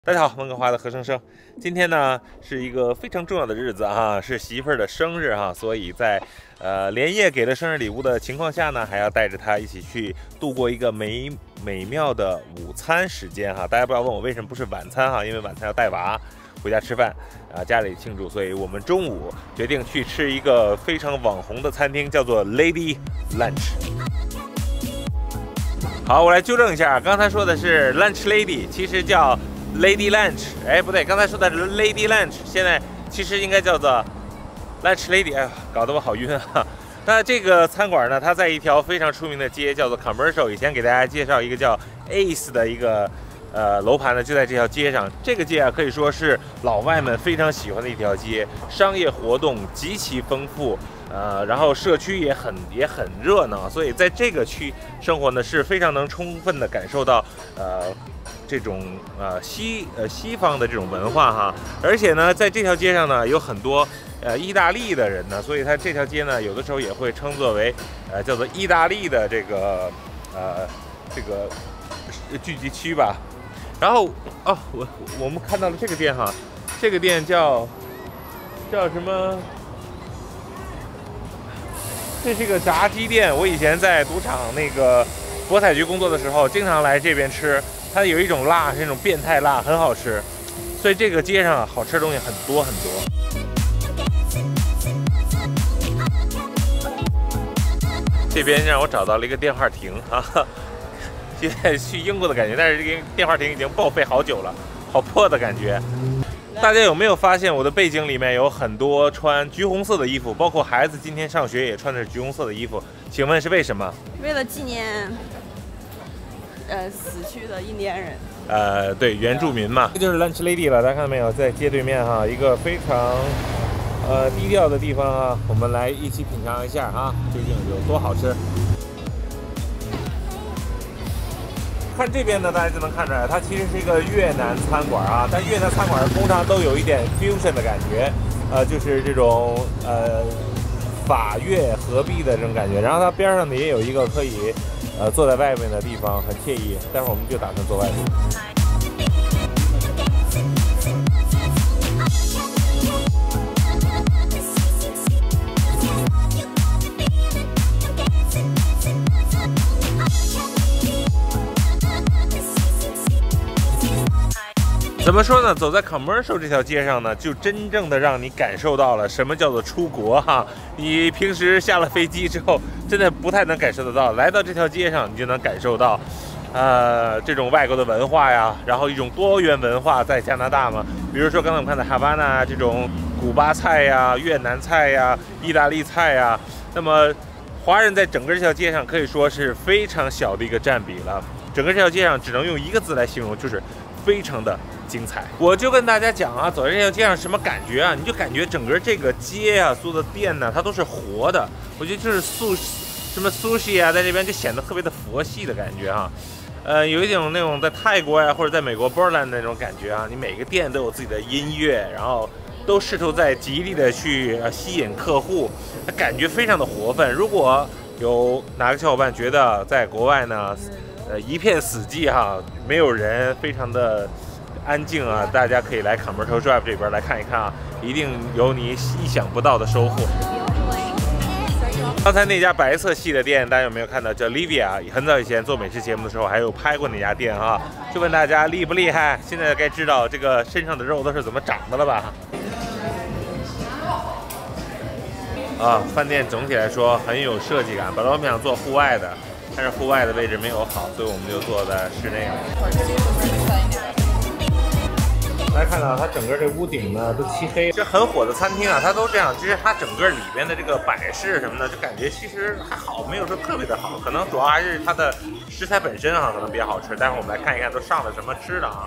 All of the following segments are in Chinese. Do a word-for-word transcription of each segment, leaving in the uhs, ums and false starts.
大家好，温哥华的何生生，今天呢是一个非常重要的日子哈，是媳妇儿的生日哈，所以在呃连夜给了生日礼物的情况下呢，还要带着她一起去度过一个美美妙的午餐时间哈。大家不要问我为什么不是晚餐哈，因为晚餐要带娃回家吃饭啊，家里庆祝，所以我们中午决定去吃一个非常网红的餐厅，叫做 Lady Lunch。好，我来纠正一下，刚才说的是 Lunch Lady， 其实叫 Lady Lunch， 哎，不对，刚才说的是 Lady Lunch， 现在其实应该叫做 Lunch Lady， 哎呀，搞得我好晕啊！那这个餐馆呢，它在一条非常出名的街，叫做 Commercial。以前给大家介绍一个叫 Ace 的一个呃楼盘呢，就在这条街上。这个街啊，可以说是老外们非常喜欢的一条街，商业活动极其丰富。呃，然后社区也很也很热闹，所以在这个区生活呢是非常能充分的感受到呃这种呃西呃西方的这种文化哈，而且呢在这条街上呢有很多呃意大利的人呢，所以它这条街呢有的时候也会称作为呃叫做意大利的这个呃这个聚集区吧。然后哦我我们看到了这个店哈，这个店叫叫什么？这是一个炸鸡店，我以前在赌场那个博彩局工作的时候，经常来这边吃。它有一种辣，是那种变态辣，很好吃。所以这个街上好吃的东西很多很多。这边让我找到了一个电话亭啊，现在去英国的感觉，但是这个电话亭已经报废好久了，好破的感觉。大家有没有发现我的背景里面有很多穿橘红色的衣服，包括孩子今天上学也穿的是橘红色的衣服，请问是为什么？ 为了纪念呃死去的印第安人。 呃，对，原住民嘛。这就是 Lunch Lady 了，大家看到没有，在街对面哈，一个非常呃低调的地方啊，我们来一起品尝一下啊，究竟有多好吃。看这边呢，大家就能看出来，它其实是一个越南餐馆啊，但越南餐馆通常都有一点 fusion 的感觉，呃，就是这种呃法越合璧的这种感觉。然后它边上呢也有一个可以呃坐在外面的地方，很惬意。待会儿我们就打算坐外面。怎么说呢？走在 Commercial 这条街上呢，就真正的让你感受到了什么叫做出国哈。你平时下了飞机之后，真的不太能感受得到。来到这条街上，你就能感受到，呃，这种外国的文化呀，然后一种多元文化在加拿大嘛。比如说刚才我们看的哈巴那这种古巴菜呀、越南菜呀、意大利菜呀，那么华人在整个这条街上可以说是非常小的一个占比了。整个这条街上只能用一个字来形容，就是非常的精彩。我就跟大家讲啊，走在这条街上什么感觉啊？你就感觉整个这个街啊，所有的店呢，它都是活的。我觉得就是素什么 sushi 啊，在这边就显得特别的佛系的感觉哈。呃，有一种那种在泰国呀、啊、或者在美国 Portland 那种感觉啊，你每个店都有自己的音乐，然后都试图在极力的去呃吸引客户，感觉非常的活泛。如果有哪个小伙伴觉得在国外呢，呃一片死寂哈，没有人，非常的安静啊，大家可以来 Commercial Drive 这边来看一看啊，一定有你意想不到的收获。刚才那家白色系的店，大家有没有看到？叫 Livia， 很早以前做美食节目的时候，还有拍过那家店啊。就问大家厉不厉害？现在该知道这个身上的肉都是怎么长的了吧？啊，饭店总体来说很有设计感。本来我们想做户外的，但是户外的位置没有好，所以我们就坐在室内了。大家看到它整个这屋顶呢都漆黑，这很火的餐厅啊，它都这样。其实它整个里边的这个摆饰什么的，就感觉其实还好，没有说特别的好，可能主要还是它的食材本身啊，可能比较好吃。待会儿我们来看一看都上了什么吃的啊。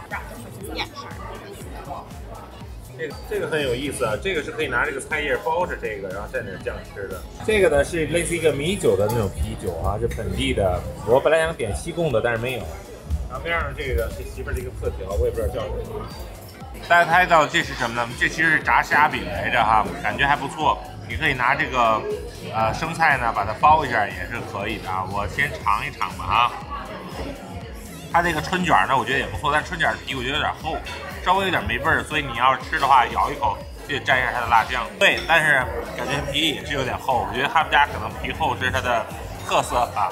这个这个很有意思啊，这个是可以拿这个菜叶包着这个，然后蘸点酱吃的。这个呢是类似一个米酒的那种啤酒啊，是本地的。我本来想点西贡的，但是没有。然后边上这个是媳妇儿的一个特调，我也不知道叫什么。大家猜到这是什么呢？这其实是炸虾饼来着哈，感觉还不错。你可以拿这个呃生菜呢，把它包一下也是可以的啊。我先尝一尝吧啊。 它这个春卷呢，我觉得也不错，但春卷皮我觉得有点厚，稍微有点没味儿，所以你要是吃的话，咬一口就得蘸一下它的辣酱。对，但是感觉皮也是有点厚，我觉得他们家可能皮厚是它的特色啊。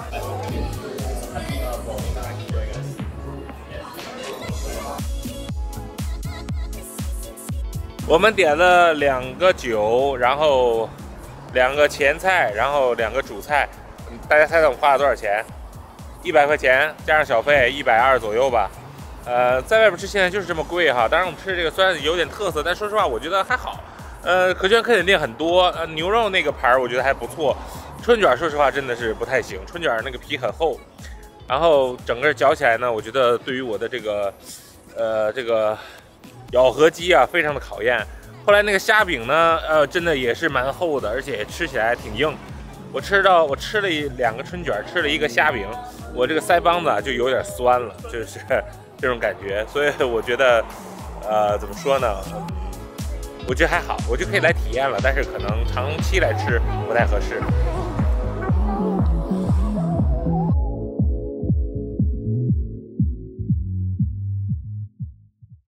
我们点了两个酒，然后两个前菜，然后两个主菜。大家猜猜我们花了多少钱？一百块钱加上小费，一百二左右吧。呃，在外边吃现在就是这么贵哈。当然我们吃这个虽然有点特色，但说实话我觉得还好。呃，可圈可点店很多。呃，牛肉那个盘我觉得还不错。春卷说实话真的是不太行，春卷那个皮很厚，然后整个嚼起来呢，我觉得对于我的这个呃这个咬合肌啊非常的考验。后来那个虾饼呢，呃，真的也是蛮厚的，而且吃起来挺硬。我吃到我吃了一两个春卷，吃了一个虾饼，我这个腮帮子啊就有点酸了，就是这种感觉。所以我觉得，呃，怎么说呢？嗯，我觉得还好，我就可以来体验了，但是可能长期来吃不太合适。